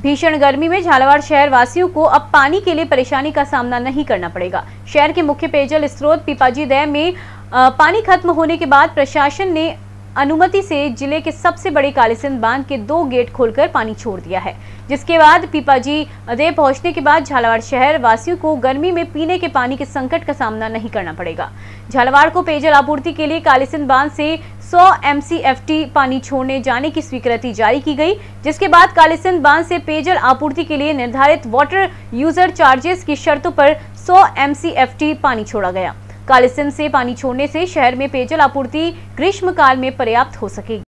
भीषण गर्मी में झालावाड़ शहर वासियों को अब पानी के लिए परेशानी का सामना नहीं करना पड़ेगा। शहर के मुख्य पेयजल स्रोत पीपाजी डैम में पानी खत्म होने के बाद प्रशासन ने अनुमति से जिले के सबसे बड़े कालीसिंध बांध के 2 गेट खोलकर पानी छोड़ दिया है, जिसके बाद पीपाजी डैम पहुंचने के बाद झालावाड़ शहर वासियों को गर्मी में पीने के पानी के संकट का सामना नहीं करना पड़ेगा। झालावाड़ को पेयजल आपूर्ति के लिए कालीसिंध बांध से 100 MCFT पानी छोड़ने जाने की स्वीकृति जारी की गई, जिसके बाद कालीसिंध बांध से पेयजल आपूर्ति के लिए निर्धारित वाटर यूजर चार्जेस की शर्तों पर 100 MCFT पानी छोड़ा गया। कालीसिंध से पानी छोड़ने से शहर में पेयजल आपूर्ति ग्रीष्मकाल में पर्याप्त हो सकेगी।